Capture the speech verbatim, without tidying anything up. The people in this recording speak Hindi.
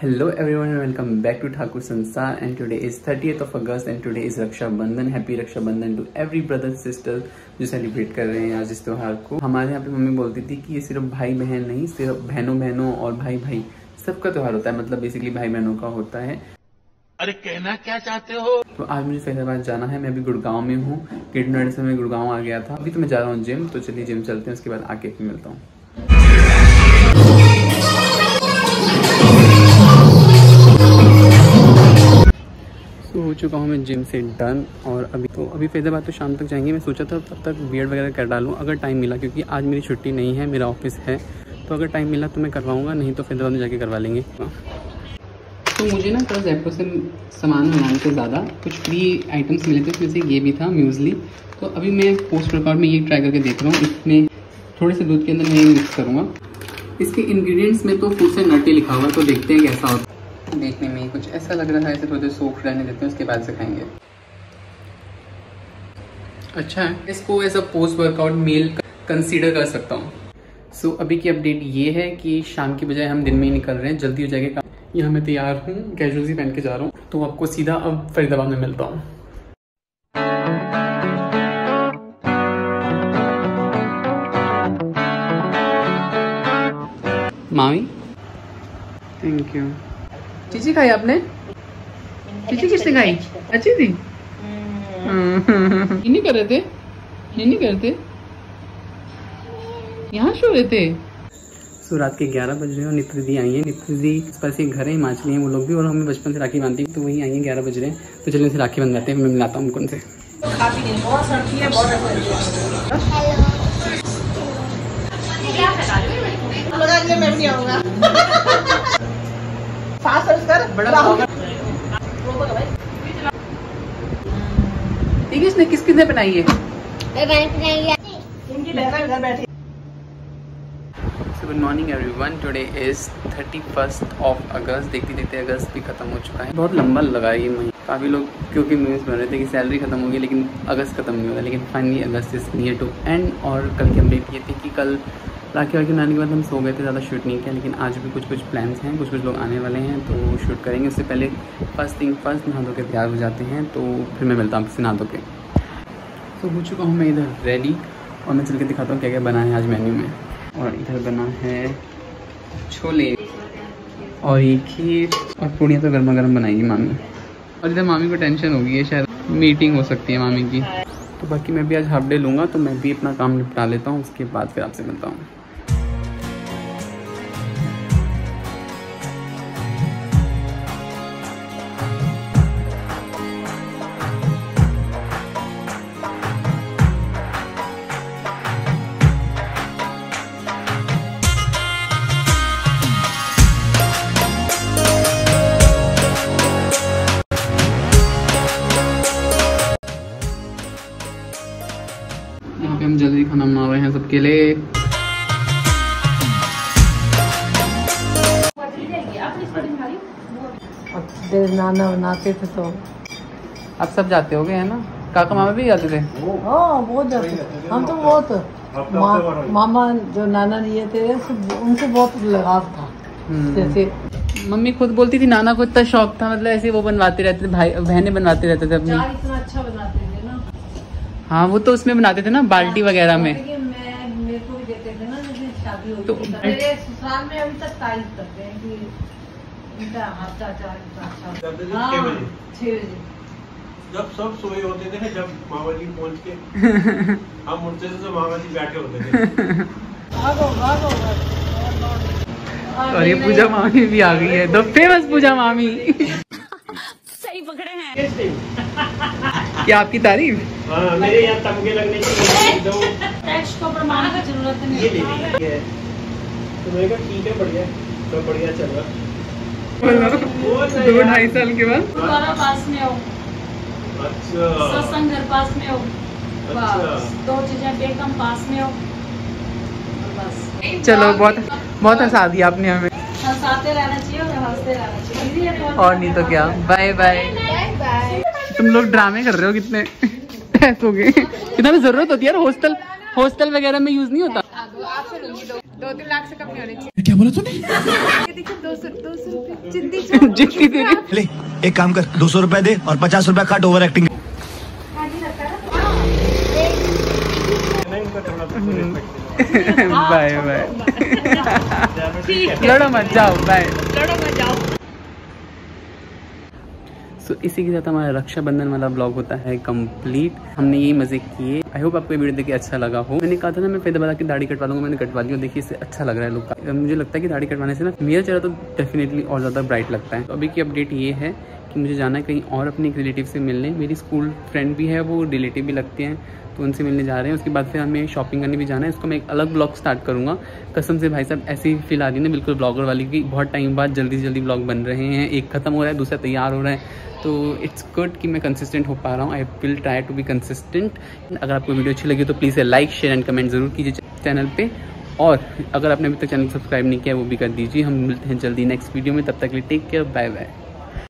Hello everyone and welcome back to Thakur Sansar and today is thirtieth of August and today is Raksha Bandhan. Happy Raksha Bandhan to every brother and sister जो सेलिब्रेट कर रहे हैं आज इस त्योहार को। हमारे यहाँ पे मम्मी बोलती थी कि ये सिर्फ भाई बहन नहीं, सिर्फ बहनों बहनों और भाई भाई सबका त्योहार होता है, मतलब बेसिकली भाई बहनों का होता है। अरे कहना क्या चाहते हो? तो आज मुझे फैजाबाद जाना है। मैं अभी गुड़गांव में हूँ, गेट नोएडा से मैं गुड़गांव आ गया था। अभी तो मैं जा रहा हूँ जिम, तो चलिए जिम चलते हैं, उसके बाद आके फिर मिलता हूँ। तो हो चुका हूँ मैं जिम से डन और अभी तो अभी फैजाबाद तो शाम तक जाएंगे। मैं सोचा था तब तक बियर्ड वगैरह कर डालूँ अगर टाइम मिला, क्योंकि आज मेरी छुट्टी नहीं है, मेरा ऑफिस है, तो अगर टाइम मिला तो मैं करवाऊँगा, नहीं तो फैजाबाद में जाके करवा लेंगे। तो मुझे ना कल जयपुर से सामान मंगाने से ज़्यादा कुछ फ्री आइटम्स मिले थे, उसमें से ये भी था म्यूज़ली। तो अभी मैं पोस्ट वर्कआउट में ये ट्राई करके देख रहा हूँ। इसमें थोड़े से दूध के अंदर मैं ये मिक्स करूँगा। इसके इंग्रेडिएंट्स में तो फूड से नटी लिखा हुआ है, तो देखते हैं कैसा होता है। देखने में कुछ ऐसा लग रहा है, ऐसे थोड़े सोख रहने देते हैं, उसके बाद से खाएंगे। अच्छा है, इसको as a post workout meal consider कर सकता हूँ। सो so, अभी की अपडेट ये है कि शाम की बजाय हम दिन में ही निकल रहे हैं, जल्दी हो जाएगा। यहाँ मैं तैयार हूँ, कैजुअल सी पहन के जा रहा हूँ, तो आपको सीधा अब फरीदाबाद में मिलता हूँ। मामी थैंक यू। चीची खाई आपने? चीची किसने खाई? अच्छी थी। ये नहीं कर रहे थे, ये नहीं कर रहे थे, यहाँ सो रहे थे। सो रात के ग्यारह बज रहे हैं और नित्य दीदी आई है। नित्य दीदी पर से घर है, हिमाचली हैं वो लोग भी, और हमें बचपन से राखी बांधती है, तो वही आई है। ग्यारह बज रहे हैं, तो चलिए उनसे राखी बंधवाते हैं। मैं मिलाता हूँ उनसे। ठीक है, इसने किस किसने बनाई है? Good morning everyone, today is thirty first of August. देखते देखते अगस्त भी खत्म हो चुका है। बहुत लंबा लगा ये महीना। काफ़ी लोग क्योंकि मीम्स बन रहे थे कि सैलरी खत्म होगी लेकिन अगस्त खत्म नहीं होगा, लेकिन finally August is near to end. और कल की अपडेट ये थी कि कल राखी वाखी बनाने के बाद हम सो गए थे, ज़्यादा शूट नहीं किया, लेकिन आज भी कुछ कुछ प्लान्स हैं, कुछ कुछ लोग आने वाले हैं तो शूट करेंगे। उससे पहले फर्स्ट थिंग फर्स्ट नहा धो के तैयार हो जाते हैं, तो फिर मैं मिलता हूँ आपसे नहा धो के। तो हो चुका हूँ मैं इधर रेडी और मैं चल के दिखाता हूँ क्या क्या बना है आज मेन्यू में। और इधर बना है छोले और ये खीर और पूड़ियाँ तो गर्मा गर्म बनाएगी मामी। और इधर मामी को टेंशन होगी है, शायद मीटिंग हो सकती है मामी की। तो बाकी मैं भी आज हाफ डे लूँगा, तो मैं भी अपना काम निपटा लेता हूँ, उसके बाद फिर आपसे मिलता हूँ। यहाँ पे हम जल्दी खाना बना रहे हैं सबके लिए। नाना बनाते थे तो अब सब जाते हो गए है ना? काका मामा भी जाते थे? हाँ बहुत जाते थे हम तो। बहुत मा, मामा जो नाना लिए थे उनसे बहुत लगाव था। जैसे मम्मी खुद बोलती थी नाना को इतना शौक था, मतलब ऐसे वो बनवाते रहते थे, भाई बहनें बनवाते रहते थे अपनी। इतना अच्छा बनाते थे ना। हाँ वो तो उसमें बनाते थे ना, बाल्टी वगैरह में। मैं मेरे को भी देते थे ना, जैसे शादी होती तो मेरे ससुराल में अभी तक तारीफ करते हैं कि इनका हाथ का अचार इतना अच्छा। हाँ, छह बजे जब सब सोए होते थे, जब मामा जी पहुंच के हम उनसे से मामा जी बैठे होते थे। भागो भागो और ये पूजा मामी भी आ गई है, द फेमस पूजा मामी। सही पकड़े हैं। क्या आपकी तारीफ? हाँ, मेरे यहाँ तमगे लगने की दो टेक्स्ट को प्रमाण का जरूरत नहीं। ये ले लीजिए। तो मैंने कहा ठीक है, बढ़िया, सब बढ़िया चल रहा। दो ढाई साल के बाद दोबारा पास में हो। अच्छा, सत्संग घर पास में हो। अच्छा, दो चीजें बेकम पास में हो बस। चलो बहुत बहुत हंसा दिया आपने हमें। हंसाते रहना चाहिए और हंसते रहना चाहिए, और नहीं तो क्या। Bye bye. तुम लोग ड्रामे कर रहे हो कितने ऐसे हो गए। कितना भी जरूरत होती है यार, हॉस्टल हॉस्टल वगैरह में यूज नहीं होता। दो तीन लाख से कम नहीं होने चाहिए। क्या बोला तूने? ये देखिए दो सौ दो सौ रुपये जितनी जितनी दे रही। ले एक काम कर, दो सौ रुपए दे और पचास रुपए काट ओवर एक्टिंग। Bye bye. लड़ो मत जाओ, बाय। लड़ो मत जाओ। सो so, इसी के साथ हमारा रक्षाबंधन वाला ब्लॉग होता है कंप्लीट। हमने यही मजे किए। आई होप आपको वीडियो देख के अच्छा लगा हो। मैंने कहा था ना मैं फिर दोबारा की दाढ़ी कटवा लूंगा, मैंने कटवा ली। देखिए इससे अच्छा लग रहा है लुक का। मुझे लगता है कि दाढ़ी कटवाने से ना मेरा चेहरा तो डेफिनेटली और ज़्यादा ब्राइट लगता है। तो अभी की अपडेट ये है कि मुझे जाना है कहीं और अपने एक रिलेटिव से मिलने। मेरी स्कूल फ्रेंड भी है, वो रिलेटिव भी लगते हैं, तो उनसे मिलने जा रहे हैं। उसके बाद फिर हमें शॉपिंग करने भी जाना है। इसको मैं एक अलग ब्लॉग स्टार्ट करूँगा। कसम से भाई साहब ऐसी फील आ रही है ना बिल्कुल ब्लॉगर वाली की। बहुत टाइम बाद जल्दी जल्दी ब्लॉग बन रहे हैं। एक खत्म हो रहा है, दूसरा तैयार हो रहा है। तो इट्स गुड कि मैं कंसिस्टेंट हो पा रहा हूँ। I will try to be consistent. अगर आपको वीडियो अच्छी लगी तो please like share and comment जरूर कीजिए चैनल पे। और अगर आपने अभी तक चैनल सब्सक्राइब नहीं किया वो भी कर दीजिए। हम मिलते हैं जल्दी नेक्स्ट वीडियो में। तब तक के लिए टेक केयर, बाय बाय।